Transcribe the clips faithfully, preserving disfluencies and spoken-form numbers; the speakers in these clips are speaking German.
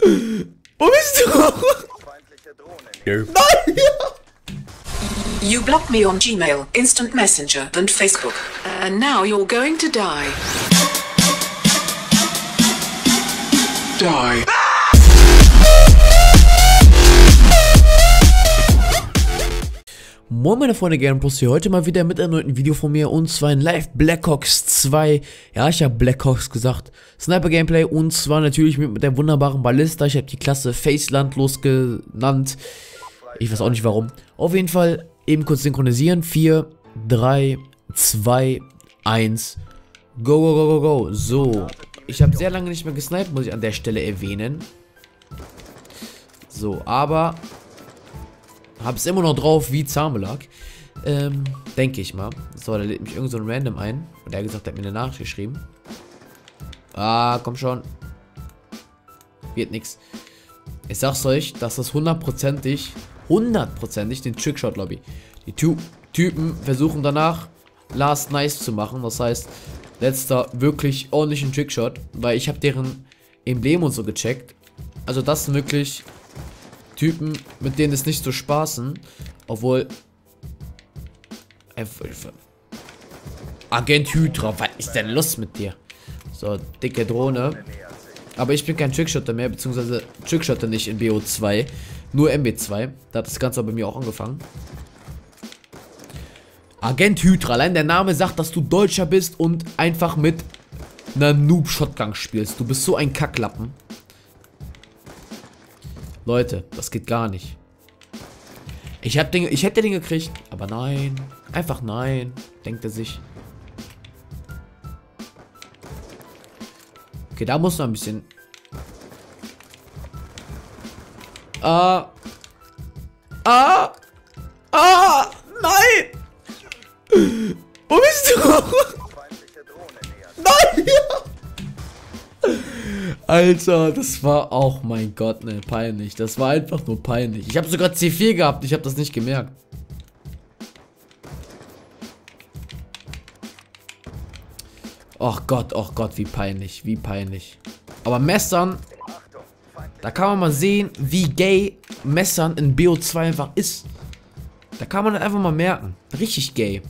Wo bist du? Nein! You blocked me on Gmail, Instant Messenger and Facebook. And now you're going to die. Die. Moin meine Freunde, gerne Plus hier heute mal wieder mit einem neuen Video von mir und zwar in Live Black Ops zwei. Ja, ich habe Black Ops gesagt. Sniper Gameplay und zwar natürlich mit, mit der wunderbaren Ballista. Ich habe die Klasse Facelandlos genannt. Ich weiß auch nicht warum. Auf jeden Fall eben kurz synchronisieren. vier, drei, zwei, eins. Go, go, go, go, go. So. Ich habe sehr lange nicht mehr gesniped, muss ich an der Stelle erwähnen. So, aber hab's immer noch drauf wie Zahnbelag. Ähm, denke ich mal. So, da lädt mich irgend so ein Random ein. Und er hat gesagt, er hat mir eine Nachricht geschrieben. Ah, komm schon. Wird nix. Ich sag's euch, dass das hundertprozentig, hundertprozentig den Trickshot-Lobby. Die Ty Typen versuchen danach Last Nice zu machen. Das heißt, letzter wirklich ordentlichen Trickshot. Weil ich habe deren Emblem und so gecheckt. Also das sind wirklich Typen, mit denen es nicht so spaßen. Obwohl Agent Hydra, was ist denn los mit dir? So, dicke Drohne. Aber ich bin kein Trickshotter mehr, beziehungsweise Trickshotter nicht in B O zwei. Nur M B zwei. Da hat das Ganze bei mir auch angefangen. Agent Hydra, allein der Name sagt, dass du Deutscher bist und einfach mit einer Noob-Shotgun spielst. Du bist so ein Kacklappen. Leute, das geht gar nicht. Ich hab den, ich hätte den gekriegt, aber nein. Einfach nein, denkt er sich. Okay, da muss noch ein bisschen. Ah. Ah. Ah. Nein. Wo bist du? Nein. Alter, das war auch, mein Gott, ne, peinlich. Das war einfach nur peinlich. Ich habe sogar C vier gehabt, ich habe das nicht gemerkt. Och Gott, och Gott, wie peinlich, wie peinlich. Aber Messern, da kann man mal sehen, wie gay Messern in B O zwei einfach ist. Da kann man einfach mal merken. Richtig gay.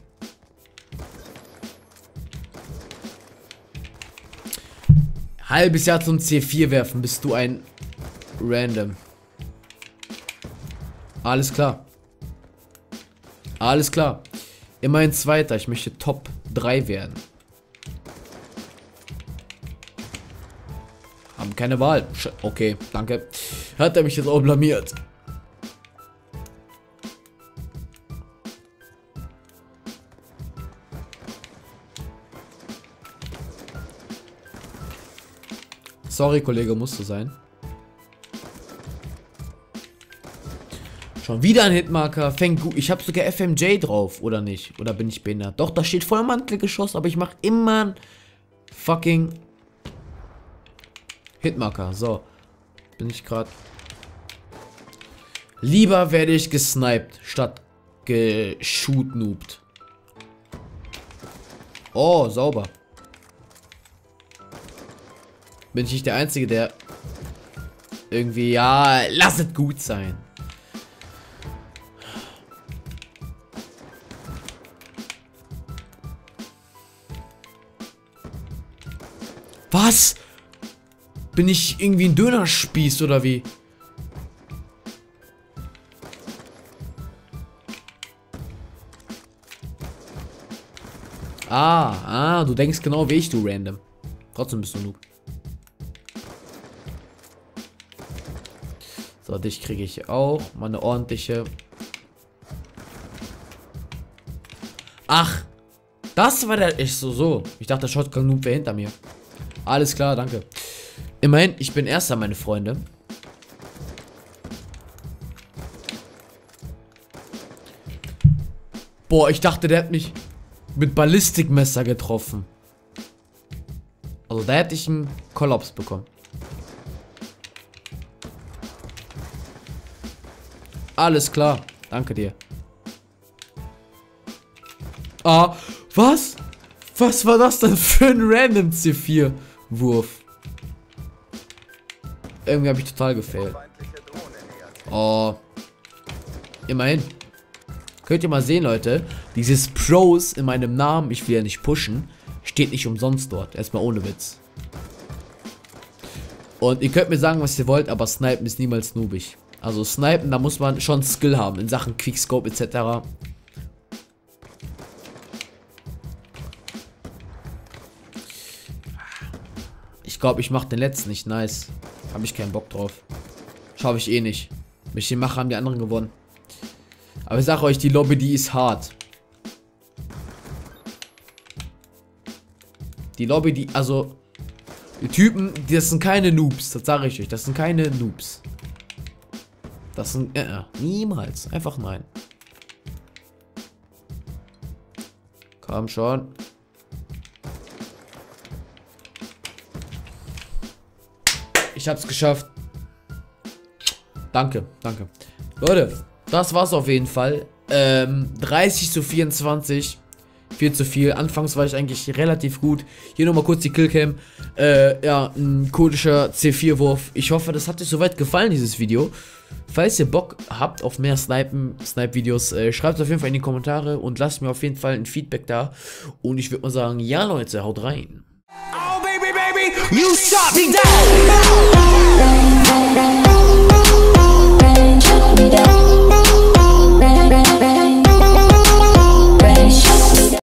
Halbes Jahr zum C vier werfen, bist du ein Random. Alles klar. Alles klar. Immerhin Zweiter, ich möchte Top drei werden. Haben keine Wahl. Okay, danke. Hat er mich jetzt auch blamiert. Sorry, Kollege, musste sein. Schon wieder ein Hitmarker. Fängt gut. Ich habe sogar F M J drauf, oder nicht? Oder bin ich behindert? Doch, da steht voll Mantelgeschoss, aber ich mache immer ein fucking Hitmarker. So. Bin ich gerade. Lieber werde ich gesniped, statt geshoot-noobt. Oh, sauber. Bin ich nicht der Einzige, der irgendwie, ja, lass es gut sein. Was? Bin ich irgendwie ein Dönerspieß oder wie? Ah, ah, du denkst genau wie ich, du Random. Trotzdem bist du Noob. So, dich kriege ich auch. Mal eine ordentliche. Ach, das war der. Ich so, so. Ich dachte, der Shotgun Noob wäre hinter mir. Alles klar, danke. Immerhin, ich bin Erster, meine Freunde. Boah, ich dachte, der hat mich mit Ballistikmesser getroffen. Also, da hätte ich einen Kollaps bekommen. Alles klar. Danke dir. Ah, was? Was war das denn für ein random C vier Wurf? Irgendwie habe ich total gefailt. Oh. Immerhin. Könnt ihr mal sehen, Leute. Dieses Pros in meinem Namen, ich will ja nicht pushen, steht nicht umsonst dort. Erstmal ohne Witz. Und ihr könnt mir sagen, was ihr wollt, aber Snipen ist niemals noobig. Also Snipen, da muss man schon Skill haben in Sachen Quickscope et cetera. Ich glaube, ich mache den letzten nicht nice. Habe ich keinen Bock drauf. Schaffe ich eh nicht. Wenn ich den mache, haben die anderen gewonnen. Aber ich sage euch, die Lobby, die ist hart. Die Lobby, die, also... Die Typen, das sind keine Noobs. Das sage ich euch. Das sind keine Noobs. Das sind, äh, niemals. Einfach nein. Komm schon. Ich hab's geschafft. Danke, danke. Leute, das war's auf jeden Fall. Ähm, dreißig zu vierundzwanzig. viel zu viel. Anfangs war ich eigentlich relativ gut. Hier nochmal kurz die Killcam. Äh, ja, ein kurdischer C vier Wurf. Ich hoffe, das hat euch soweit gefallen, dieses Video. Falls ihr Bock habt auf mehr Snipen, Snipe-Videos, äh, schreibt es auf jeden Fall in die Kommentare und lasst mir auf jeden Fall ein Feedback da. Und ich würde mal sagen, ja Leute, haut rein. Oh baby, baby, you shot me down.